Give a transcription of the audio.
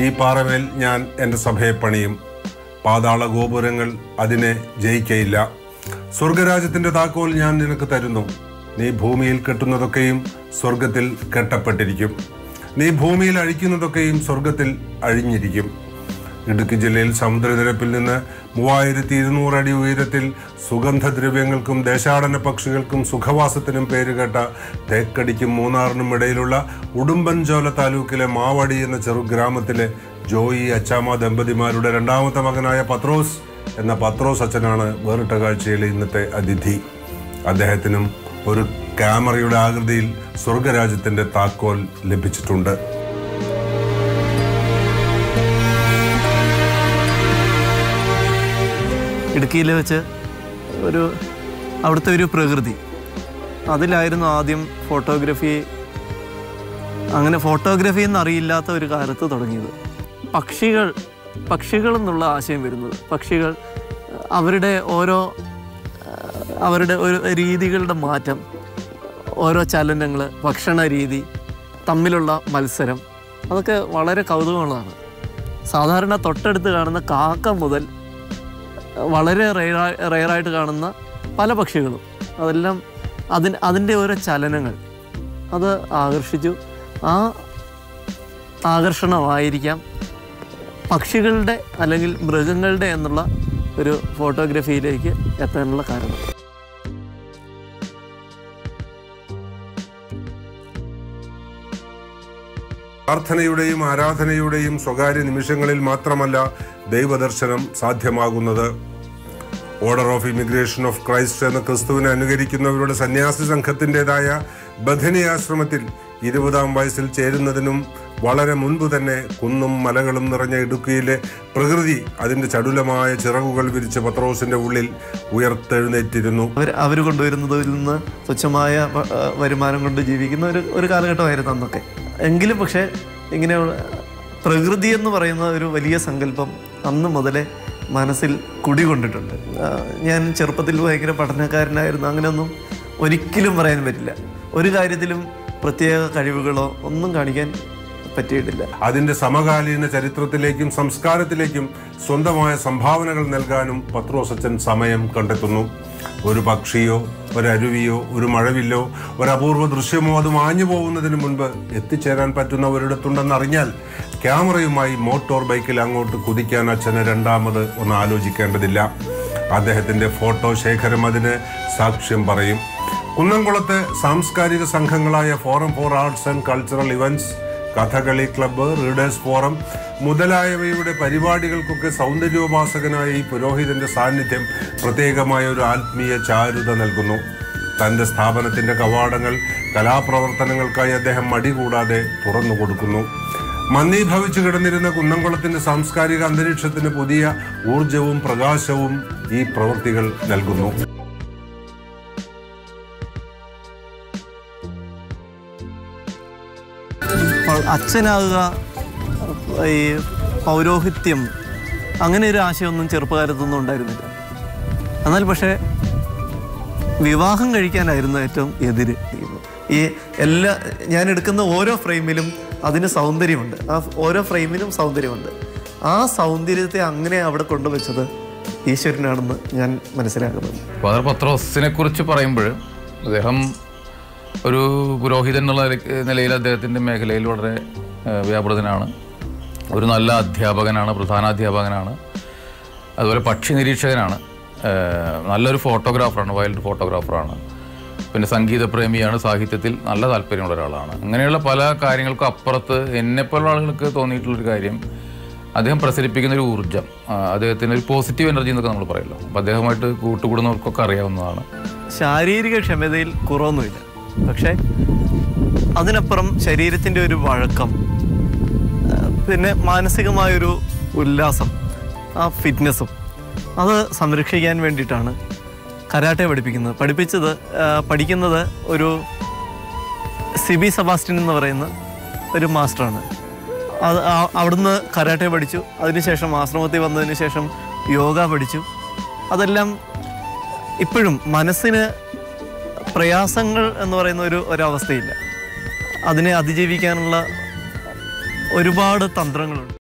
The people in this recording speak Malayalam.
പാറമേൽ ഞാൻ എൻ്റെ സഭയെ പണിയും. പാതാള ഗോപുരങ്ങൾ അതിനെ ജയിക്കയില്ല. സ്വർഗരാജ്യത്തിൻ്റെ താക്കോൽ ഞാൻ നിനക്ക് തരുന്നു. നീ ഭൂമിയിൽ കെട്ടുന്നതൊക്കെയും സ്വർഗത്തിൽ കെട്ടപ്പെട്ടിരിക്കും. നീ ഭൂമിയിൽ അഴിക്കുന്നതൊക്കെയും സ്വർഗത്തിൽ അഴിഞ്ഞിരിക്കും. ഇടുക്കി ജില്ലയിൽ സമുദ്രനിരപ്പിൽ നിന്ന് 3200 അടി ഉയരത്തിൽ സുഗന്ധദ്രവ്യങ്ങൾക്കും ദേശാടന പക്ഷികൾക്കും സുഖവാസത്തിനും പേരുകേട്ട തേക്കടിക്കും മൂന്നാറിനും ഇടയിലുള്ള ഉടുമ്പൻചോല താലൂക്കിലെ മാവടി എന്ന ചെറുഗ്രാമത്തിലെ ജോയി അച്ചാമ്മ ദമ്പതിമാരുടെ രണ്ടാമത്തെ മകനായ പത്രോസ് എന്ന പത്രോസ് അച്ഛനാണ് വേറിട്ട കാഴ്ചയിലെ ഇന്നത്തെ അതിഥി. അദ്ദേഹത്തിനും ഒരു ക്യാമറയുടെ ആകൃതിയിൽ സ്വർഗരാജ്യത്തിന്റെ താക്കോൽ ലഭിച്ചിട്ടുണ്ട്. ഇടുക്കിയിൽ വെച്ച് അവിടുത്തെ ഒരു പ്രകൃതി, അതിലായിരുന്നു ആദ്യം ഫോട്ടോഗ്രാഫി. അങ്ങനെ ഫോട്ടോഗ്രാഫി എന്നറിയില്ലാത്ത ഒരു കാലത്ത് തുടങ്ങിയത്. പക്ഷികൾ എന്നുള്ള ആശയം വരുന്നത്, പക്ഷികൾ അവരുടെ ഓരോ രീതികളുടെ മാറ്റം, ഓരോ ചലനങ്ങൾ, ഭക്ഷണ രീതി, തമ്മിലുള്ള മത്സരം, അതൊക്കെ വളരെ കൗതുകങ്ങളാണ്. സാധാരണ തൊട്ടടുത്ത് കാണുന്ന കാക്ക മുതൽ വളരെ റെയറായിട്ട് കാണുന്ന പല പക്ഷികളും, അതെല്ലാം അതിൻ്റെ ഓരോ ചലനങ്ങൾ അത് ആകർഷിച്ചു. ആ ആകർഷണമായിരിക്കാം പക്ഷികളുടെ അല്ലെങ്കിൽ മൃഗങ്ങളുടെ എന്നുള്ള ഒരു ഫോട്ടോഗ്രാഫിയിലേക്ക് എത്താനുള്ള കാരണം. പ്രാർത്ഥനയുടെയും ആരാധനയുടെയും സ്വകാര്യ നിമിഷങ്ങളിൽ മാത്രമല്ല ദൈവദർശനം സാധ്യമാകുന്നത്. Order of immigration of Christ എന്ന ക്രിസ്തുവിനെ അനുകരിക്കുന്നവരുടെ സന്യാസി സംഘത്തിൻ്റെതായ ബഥനി ആശ്രമത്തിൽ 20-ാം വയസ്സിൽ ചേരുന്നതിനും വളരെ മുൻപ് തന്നെ കുന്നും മലകളും നിറഞ്ഞ ഇടുക്കിയിലെ പ്രകൃതി അതിൻ്റെ ചടുലമായ ചിറകുകൾ വിരിച്ച പത്രോസിന്റെ ഉള്ളിൽ ഉയർത്തെഴുന്നേറ്റിരുന്നു. അവർ കൊണ്ടുവരുന്നതിൽ നിന്ന് തുച്ഛമായ വരുമാനം കൊണ്ട് ജീവിക്കുന്ന ഒരു കാലഘട്ടമായിരുന്നു അന്നൊക്കെ. എങ്കിലും പക്ഷേ ഇങ്ങനെ പ്രകൃതി എന്ന് പറയുന്ന ഒരു വലിയ സങ്കല്പം അന്ന് മുതലേ മനസ്സിൽ കുടികൊണ്ടിട്ടുണ്ട്. ഞാൻ ചെറുപ്പത്തിൽ ഭയങ്കര പഠനക്കാരനായിരുന്നു. അങ്ങനെയൊന്നും ഒരിക്കലും പറയാൻ പറ്റില്ല. ഒരു കാര്യത്തിലും പ്രത്യേക കഴിവുകളോ ഒന്നും കാണിക്കാൻ പറ്റിയിട്ടില്ല. അതിൻ്റെ സമകാലീന ചരിത്രത്തിലേക്കും സംസ്കാരത്തിലേക്കും സ്വന്തമായ സംഭാവനകൾ നൽകാനും പത്രോസ് അച്ഛൻ സമയം കണ്ടെത്തുന്നു. ഒരു പക്ഷിയോ ഒരരുവിയോ ഒരു മഴവില്ലോ ഒരപൂർവ ദൃശ്യമോ അത് മാഞ്ഞു പോകുന്നതിന് മുൻപ് എത്തിച്ചേരാൻ പറ്റുന്ന ഒരിടത്തുണ്ടെന്നറിഞ്ഞാൽ ക്യാമറയുമായി മോട്ടോർ ബൈക്കിൽ അങ്ങോട്ട് കുതിക്കാൻ അച്ഛന് രണ്ടാമത് ഒന്ന് ആലോചിക്കേണ്ടതില്ല. അദ്ദേഹത്തിൻ്റെ ഫോട്ടോ ശേഖരം അതിന് സാക്ഷ്യം പറയും. കുന്നംകുളത്തെ സാംസ്കാരിക സംഘങ്ങളായ forum for arts and cultural events, Kathakali club, readers forum മുതലായവയുടെ പരിപാടികൾക്കൊക്കെ സൗന്ദര്യോപാസകനായ ഈ പുരോഹിതന്റെ സാന്നിധ്യം പ്രത്യേകമായ ഒരു ആത്മീയ ചാരുത നൽകുന്നു. തൻ്റെ സ്ഥാപനത്തിൻ്റെ കവാടങ്ങൾ കലാപ്രവർത്തനങ്ങൾക്കായി അദ്ദേഹം മടികൂടാതെ തുറന്നു കൊടുക്കുന്നു. മന്ദീഭവിച്ചു കിടന്നിരുന്ന കുന്നംകുളത്തിൻ്റെ സാംസ്കാരിക അന്തരീക്ഷത്തിന് പുതിയ ഊർജവും പ്രകാശവും ഈ പ്രവൃത്തികൾ നൽകുന്നു. അച്ഛനാകുക, ഈ പൗരോഹിത്യം, അങ്ങനെ ഒരു ആശയമൊന്നും ചെറുപ്പകാലത്തൊന്നും ഉണ്ടായിരുന്നില്ല. എന്നാൽ പക്ഷേ വിവാഹം കഴിക്കാനായിരുന്നു ഏറ്റവും എതിര്. ഞാൻ എടുക്കുന്ന ഓരോ ഫ്രെയിമിലും അതിന് സൗന്ദര്യമുണ്ട്. ആ ഓരോ ഫ്രെയിമിനും സൗന്ദര്യമുണ്ട്. ആ സൗന്ദര്യത്തെ അങ്ങനെ അവിടെ കൊണ്ടുവച്ചത് ഈശ്വരനാണെന്ന് ഞാൻ മനസ്സിലാക്കുന്നത്. ഫാദർ പത്രോസിനെ കുറിച്ച് പറയുമ്പോൾ അദ്ദേഹം ഒരു പുരോഹിതൻ എന്നുള്ള നിലയിൽ അദ്ദേഹത്തിൻ്റെ മേഖലയിൽ വളരെ വ്യാപൃതനാണ്. ഒരു നല്ല അധ്യാപകനാണ്, പ്രധാനാധ്യാപകനാണ്. അതുപോലെ പക്ഷി നിരീക്ഷകനാണ്. നല്ലൊരു ഫോട്ടോഗ്രാഫറാണ്, വൈൽഡ് ഫോട്ടോഗ്രാഫറാണ്. പിന്നെ സംഗീതപ്രേമിയാണ്, സാഹിത്യത്തിൽ നല്ല താല്പര്യമുള്ള ഒരാളാണ്. അങ്ങനെയുള്ള പല കാര്യങ്ങൾക്കും അപ്പുറത്ത് എന്നെപ്പോലുള്ള ആളുകൾക്ക് തോന്നിയിട്ടുള്ളൊരു കാര്യം, അദ്ദേഹം പ്രസരിപ്പിക്കുന്ന ഒരു ഊർജ്ജം, അദ്ദേഹത്തിന് ഒരു പോസിറ്റീവ് എനർജി എന്നൊക്കെ നമ്മൾ പറയുമല്ലോ. അപ്പോൾ അദ്ദേഹമായിട്ട് കൂട്ടുകൂടുന്നവർക്കൊക്കെ അറിയാവുന്നതാണ്. ശാരീരിക ക്ഷമതയിൽ കുറവൊന്നുമില്ല, പക്ഷേ അതിനപ്പുറം ശരീരത്തിൻ്റെ ഒരു വഴക്കം, പിന്നെ മാനസികമായൊരു ഉല്ലാസം, ആ ഫിറ്റ്നസ്സും അത് സംരക്ഷിക്കാൻ വേണ്ടിയിട്ടാണ് കരാട്ടെ പഠിക്കുന്നത് ഒരു സിബി സെബാസ്റ്റ്യൻ എന്ന് പറയുന്ന ഒരു മാസ്റ്ററാണ്. അവിടുന്ന് കരാട്ടെ പഠിച്ചു. അതിനുശേഷം ആശ്രമത്തിൽ വന്നതിന് ശേഷം യോഗ പഠിച്ചു. അതെല്ലാം ഇപ്പോഴും മനസ്സിന് പ്രയാസങ്ങൾ എന്ന് പറയുന്ന ഒരവസ്ഥയില്ല. അതിനെ അതിജീവിക്കാനുള്ള ഒരുപാട് തന്ത്രങ്ങളുണ്ട്.